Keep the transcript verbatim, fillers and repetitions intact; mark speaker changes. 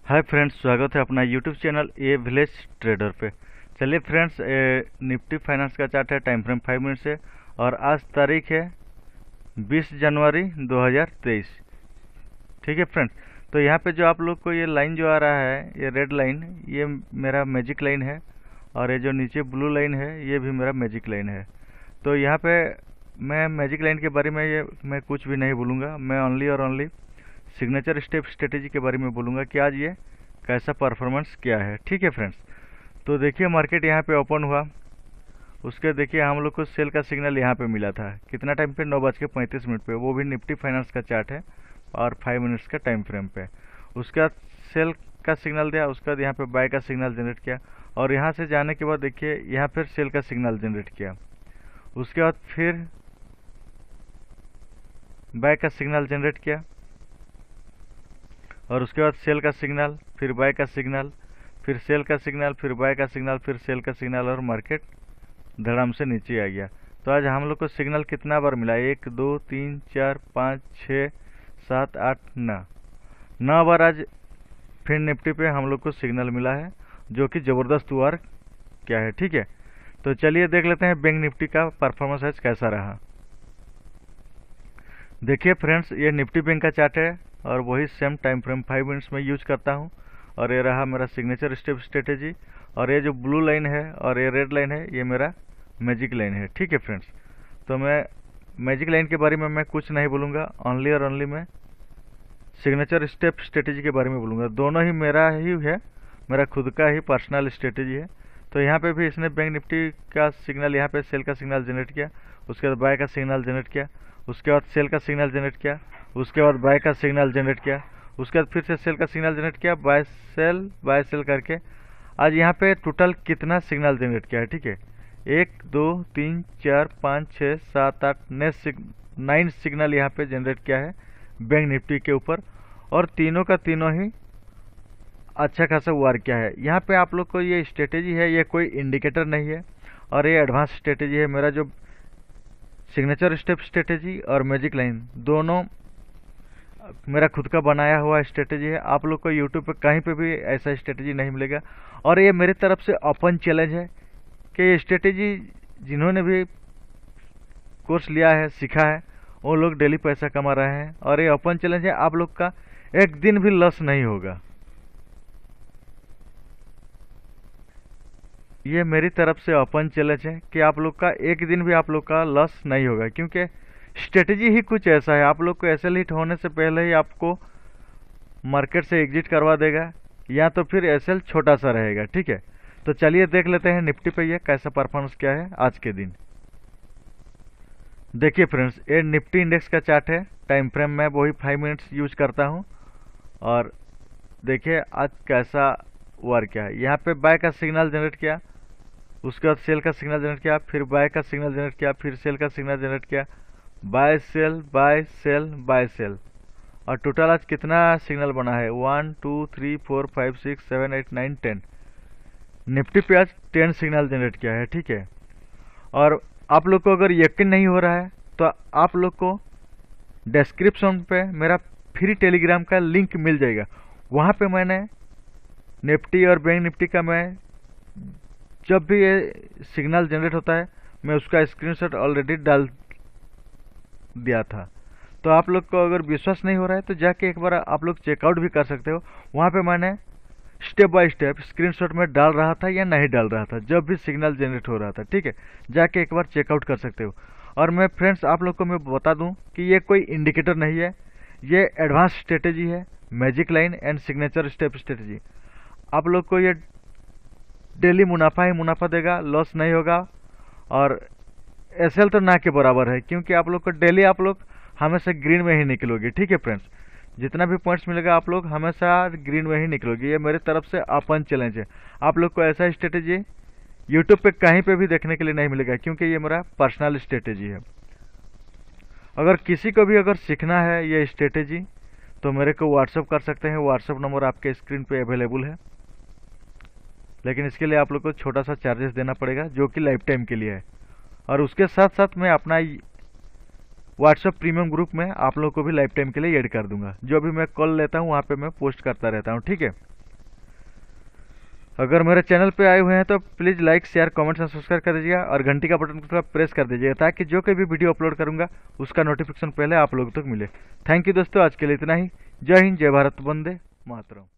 Speaker 1: Hi friends, स्वागत है अपना YouTube channel a village trader पे। चलिए फ्रेंड्स, निफ्टी फाइनेंस का चार्ट है, टाइम फ्रेम फाइव मिनट से और आज तारीख है बीस जनवरी दो हज़ार तेईस। ठीक है फ्रेंड्स, तो यहाँ पे जो आप लोग को ये लाइन जो आ रहा है, ये रेड लाइन, ये मेरा मैजिक लाइन है और ये जो नीचे ब्लू लाइन है ये भी मेरा मैजिक लाइन है। तो यहाँ पे मैं मैजिक लाइन के बारे में ये मैं कुछ भी नहीं बोलूँगा, मैं ओनली और ओनली सिग्नेचर स्टेप स्ट्रेटेजी के बारे में बोलूँगा कि आज ये कैसा परफॉर्मेंस किया है। ठीक है फ्रेंड्स, तो देखिए मार्केट यहाँ पे ओपन हुआ, उसके देखिए हम लोग को सेल का सिग्नल यहाँ पे मिला था। कितना टाइम पे? नौ बज के पैंतीस मिनट पे, वो भी निफ्टी फाइनेंस का चार्ट है और फाइव मिनट्स का टाइम फ्रेम पे। उसके बाद सेल का सिग्नल दिया, उसके बाद यहाँ पे बाय का सिग्नल जनरेट किया और यहाँ से जाने के बाद देखिए यहाँ फिर सेल का सिग्नल जनरेट किया। उसके बाद फिर बाय का सिग्नल जनरेट किया और उसके बाद सेल का सिग्नल, फिर बाय का सिग्नल, फिर सेल का सिग्नल, फिर बाय का सिग्नल, फिर सेल का सिग्नल और मार्केट धड़ाम से नीचे आ गया। तो आज हम लोग को सिग्नल कितना बार मिला? एक, दो, तीन, चार, पाँच, छः, सात, आठ, नौ नौ बार आज फिर निफ्टी पे हम लोग को सिग्नल मिला है, जो कि ज़बरदस्त वार क्या है। ठीक है, तो चलिए देख लेते हैं बैंक निफ्टी का परफॉर्मेंस आज कैसा रहा। देखिए फ्रेंड्स, ये निफ्टी बैंक का चार्ट है और वही same time frame five minutes में यूज करता हूँ और ये रहा मेरा सिग्नेचर स्टेप स्ट्रेटेजी और ये जो ब्लू लाइन है और ये रेड लाइन है ये मेरा मैजिक लाइन है। ठीक है फ्रेंड्स, तो मैं मैजिक लाइन के बारे में मैं कुछ नहीं बोलूँगा, ओनली और ओनली मैं सिग्नेचर स्टेप स्ट्रेटेजी के बारे में बोलूँगा। दोनों ही मेरा ही है, मेरा खुद का ही पर्सनल स्ट्रेटेजी है। तो यहाँ पे भी इसने बैंक निफ्टी का सिग्नल, यहाँ पे सेल का सिग्नल जनरेट किया, उसके बाद बाय का सिग्नल जनरेट किया, उसके बाद सेल का सिग्नल जनरेट किया, उसके बाद बाय का सिग्नल जनरेट किया, उसके बाद फिर से सेल का सिग्नल जनरेट किया, बाय सेल बाय सेल करके आज यहाँ पे टोटल कितना सिग्नल जनरेट किया है। ठीक है, एक, दो, तीन, चार, पाँच, छः, सात, आठ, नाइन सिग्नल यहाँ पे जनरेट किया है बैंक निफ्टी के ऊपर और तीनों का तीनों ही अच्छा खासा वार किया है। यहाँ पे आप लोग को ये स्ट्रेटेजी है, ये कोई इंडिकेटर नहीं है और ये एडवांस स्ट्रेटेजी है। मेरा जो सिग्नेचर स्टेप स्ट्रेटेजी और मैजिक लाइन दोनों मेरा खुद का बनाया हुआ स्ट्रेटेजी है। आप लोग को यूट्यूब पे कहीं पे भी ऐसा स्ट्रेटेजी नहीं मिलेगा और ये मेरी तरफ से ओपन चैलेंज है कि ये स्ट्रेटेजी जिन्होंने भी कोर्स लिया है, सीखा है, वो लोग डेली पैसा कमा रहे हैं और ये ओपन चैलेंज है। आप लोग का एक दिन भी लॉस नहीं होगा, ये मेरी तरफ से ओपन चैलेंज है कि आप लोग का एक दिन भी आप लोग का लॉस नहीं होगा, क्योंकि स्ट्रेटेजी ही कुछ ऐसा है। आप लोग को एसएल हिट होने से पहले ही आपको मार्केट से एग्जिट करवा देगा या तो फिर एसएल छोटा सा रहेगा। ठीक है, तो चलिए देख लेते हैं निफ्टी पे ये कैसा परफॉर्मेंस क्या है आज के दिन। देखिए फ्रेंड्स, ये निफ्टी इंडेक्स का चार्ट है, टाइम फ्रेम में वही फाइव मिनट्स यूज करता हूँ और देखिए आज कैसा वार क्या है। यहाँ पे बाय का सिग्नल जनरेट किया, उसके बाद सेल का सिग्नल जनरेट किया, फिर बाय का सिग्नल जनरेट किया, फिर सेल का सिग्नल जनरेट किया, buy sell buy sell buy sell और टोटल आज कितना सिग्नल बना है? One, two, three, four, five, six, seven, eight, nine, ten. Nifty पे आज टेन सिग्नल जनरेट किया है। ठीक है, और आप लोग को अगर यकीन नहीं हो रहा है तो आप लोग को डिस्क्रिप्शन पे मेरा फ्री टेलीग्राम का लिंक मिल जाएगा। वहाँ पे मैंने निफ्टी और बैंक निफ्टी का मैं जब भी ये सिग्नल जनरेट होता है मैं उसका स्क्रीनशॉट ऑलरेडी डाल दिया था। तो आप लोग को अगर विश्वास नहीं हो रहा है तो जाके एक बार आप लोग चेकआउट भी कर सकते हो। वहाँ पे मैंने स्टेप बाय स्टेप स्क्रीनशॉट में डाल रहा था या नहीं डाल रहा था जब भी सिग्नल जनरेट हो रहा था। ठीक है, जाके एक बार चेकआउट कर सकते हो। और मैं फ्रेंड्स आप लोग को मैं बता दूं कि ये कोई इंडिकेटर नहीं है, ये एडवांस स्ट्रेटेजी है, magic line and signature step strategy. आप लोग को ये डेली मुनाफा ही मुनाफा देगा, लॉस नहीं होगा और एसएल तो ना के बराबर है, क्योंकि आप लोग को डेली आप लोग हमेशा ग्रीन में ही निकलोगे। ठीक है फ्रेंड्स, जितना भी पॉइंट्स मिलेगा आप लोग हमेशा ग्रीन में ही निकलोगे। ये मेरी तरफ से ओपन चैलेंज है। आप लोग को ऐसा स्ट्रेटेजी यूट्यूब पे कहीं पे भी देखने के लिए नहीं मिलेगा, क्योंकि ये मेरा पर्सनल स्ट्रेटेजी है। अगर किसी को भी अगर सीखना है ये स्ट्रेटेजी तो मेरे को व्हाट्सअप कर सकते हैं, व्हाट्सअप नंबर आपके स्क्रीन पे अवेलेबल है। लेकिन इसके लिए आप लोग को छोटा सा चार्जेस देना पड़ेगा, जो कि लाइफ टाइम के लिए है। और उसके साथ साथ मैं अपना व्हाट्सएप प्रीमियम ग्रुप में आप लोग को भी लाइफ टाइम के लिए ऐड कर दूंगा। जो भी मैं कॉल लेता हूँ वहाँ पे मैं पोस्ट करता रहता हूँ। ठीक है। अगर मेरे चैनल पे आए हुए हैं तो प्लीज़ लाइक शेयर कमेंट्स और सब्सक्राइब कर दीजिएगा और घंटी का बटन को थोड़ा प्रेस कर दीजिएगा ताकि जो कोई भी वीडियो अपलोड करूंगा उसका नोटिफिकेशन पहले आप लोगों तक मिले। थैंक यू दोस्तों, आज के लिए इतना ही। जय हिंद, जय भारत, वंदे मातरम।